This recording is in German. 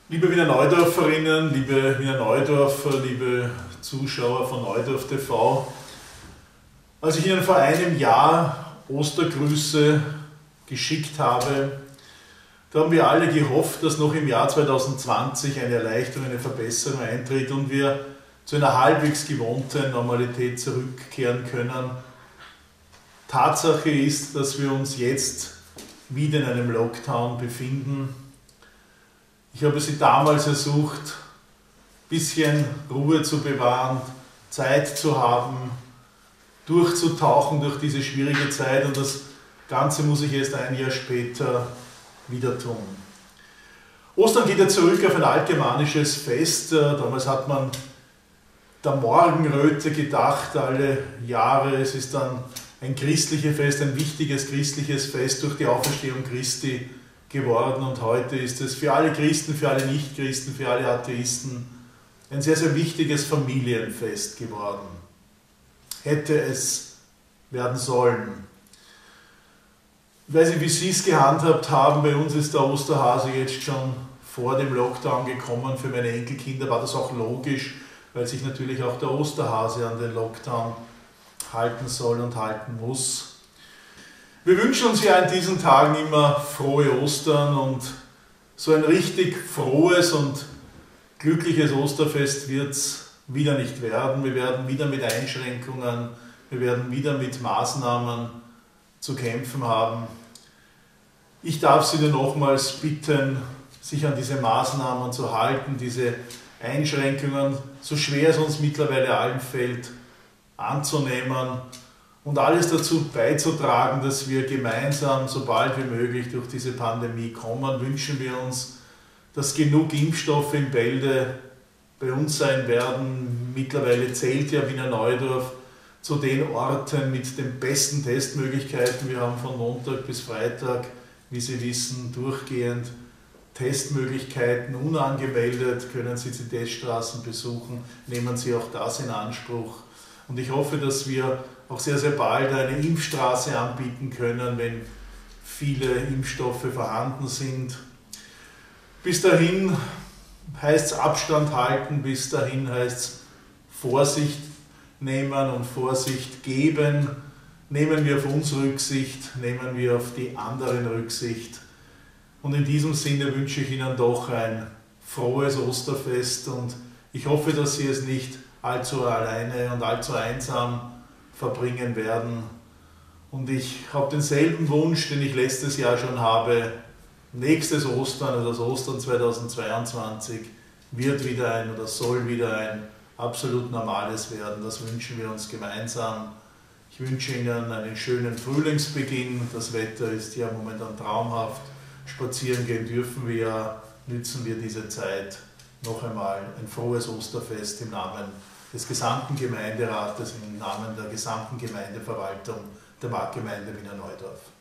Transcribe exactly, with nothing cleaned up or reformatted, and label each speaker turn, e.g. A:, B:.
A: Liebe Wiener Neudorferinnen, liebe Wiener Neudorfer, liebe Zuschauer von Neudorf T V, als ich Ihnen vor einem Jahr Ostergrüße geschickt habe, da haben wir alle gehofft, dass noch im Jahr zweitausendzwanzig eine Erleichterung, eine Verbesserung eintritt und wir zu einer halbwegs gewohnten Normalität zurückkehren können. Tatsache ist, dass wir uns jetzt wieder in einem Lockdown befinden. Ich habe Sie damals ersucht, ein bisschen Ruhe zu bewahren, Zeit zu haben, durchzutauchen durch diese schwierige Zeit, und das Ganze muss ich erst ein Jahr später wieder tun. Ostern geht ja zurück auf ein altgermanisches Fest. Damals hat man der Morgenröte gedacht, alle Jahre. Es ist dann ein christliches Fest, ein wichtiges christliches Fest durch die Auferstehung Christi geworden, und heute ist es für alle Christen, für alle Nichtchristen, für alle Atheisten ein sehr, sehr wichtiges Familienfest geworden. Hätte es werden sollen. Ich weiß nicht, wie Sie es gehandhabt haben. Bei uns ist der Osterhase jetzt schon vor dem Lockdown gekommen. Für meine Enkelkinder war das auch logisch, weil sich natürlich auch der Osterhase an den Lockdown halten soll und halten muss. Wir wünschen uns ja in diesen Tagen immer frohe Ostern, und so ein richtig frohes und glückliches Osterfest wird es wieder nicht werden. Wir werden wieder mit Einschränkungen, wir werden wieder mit Maßnahmen zu kämpfen haben. Ich darf Sie nur nochmals bitten, sich an diese Maßnahmen zu halten, diese Einschränkungen, so schwer es uns mittlerweile allen fällt, anzunehmen und alles dazu beizutragen, dass wir gemeinsam so bald wie möglich durch diese Pandemie kommen. Wünschen wir uns, dass genug Impfstoffe in Bälde bei uns sein werden. Mittlerweile zählt ja Wiener Neudorf zu den Orten mit den besten Testmöglichkeiten. Wir haben von Montag bis Freitag, wie Sie wissen, durchgehend Testmöglichkeiten. Unangemeldet können Sie die Teststraßen besuchen, nehmen Sie auch das in Anspruch. Und ich hoffe, dass wir auch sehr, sehr bald eine Impfstraße anbieten können, wenn viele Impfstoffe vorhanden sind. Bis dahin heißt es Abstand halten, bis dahin heißt es Vorsicht nehmen und Vorsicht geben. Nehmen wir auf uns Rücksicht, nehmen wir auf die anderen Rücksicht. Und in diesem Sinne wünsche ich Ihnen doch ein frohes Osterfest, und ich hoffe, dass Sie es nicht allzu alleine und allzu einsam verbringen werden. Und ich habe denselben Wunsch, den ich letztes Jahr schon habe. Nächstes Ostern, also das Ostern zweitausendzweiundzwanzig, wird wieder ein oder soll wieder ein absolut normales werden. Das wünschen wir uns gemeinsam. Ich wünsche Ihnen einen schönen Frühlingsbeginn. Das Wetter ist ja momentan traumhaft. Spazieren gehen dürfen wir. Nützen wir diese Zeit. Noch einmal ein frohes Osterfest im Namen des gesamten Gemeinderates, im Namen der gesamten Gemeindeverwaltung der Marktgemeinde Wiener Neudorf.